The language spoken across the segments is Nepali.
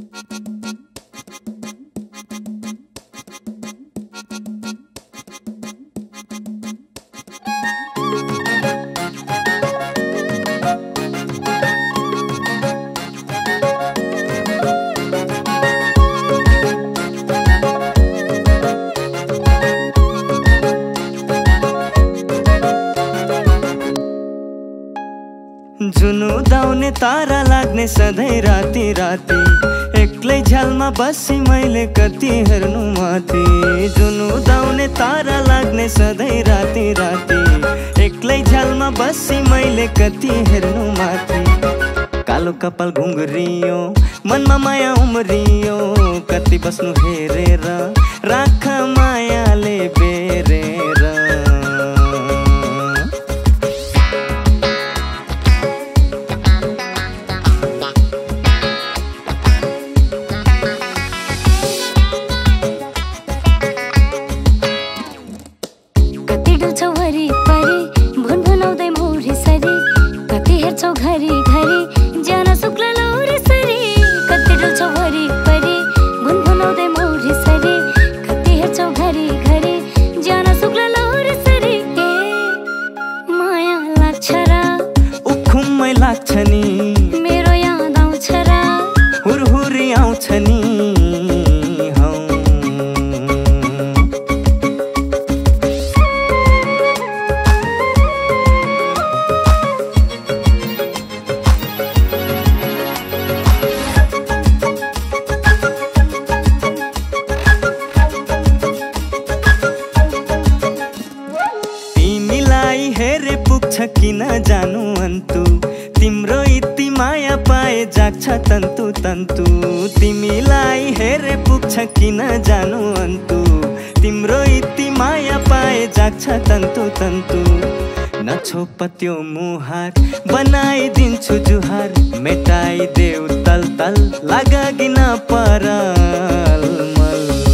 जुनु दाउने तारा लाग्ने सधैँ राति राति, एक्लै झ्यालमा बसी मैले कति हेर्नु माथि। जुनु दाउने तारा लाग्ने सधैँ राति राति, एक्लै झ्यालमा बसी मैले कति हेर्नु माथि। कालो कपाल घुङ्रियो, मनमा माया उम्रियो, कति बस्नु हेरेर राख मायाले बेरेर। घरी घरी जान शुक्ल लौरे सरी, कति डुल्छौ भरी परी भुनभुनाउँदै मौरी सरी। कति हेर्छौ घरी घरी जान शुक्ल लौरे सरी। ए माया लाग्छ र उखुमै लाग्छ नि, मेरो याद आउँछ र हुरहुरी आउँछ नि। हेरे पुग्छ किन जानु अन्तु, तिम्रो यति माया पाए जाग्छ तन्तु तन्तु। तिमीलाई हेरे पुग्छ किन जानु अन्तु, तिम्रो यति माया पाए जाग्छ तन्तु तन्तु। नछोप त्यो मुहार बनाइदिन्छु जुहार, मेटाइदेऊ तल तल लागि नपरल मल।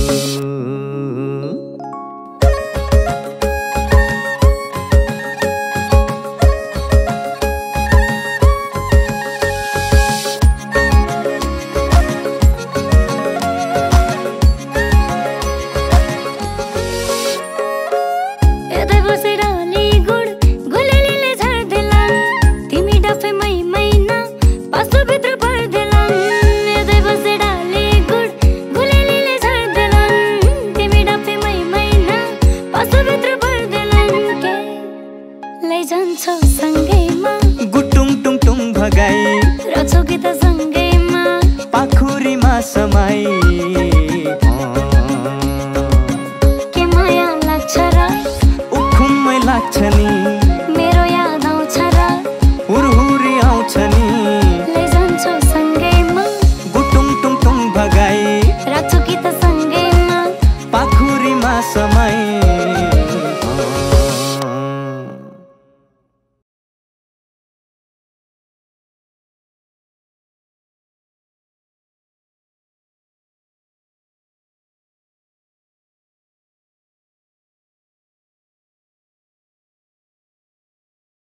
गुटुङ टुङ टुङ भगाई रचौ गीत सँगैमा पाखुरीमा समाई। के माया लाग्छ र उखुमै लाग्छ नि।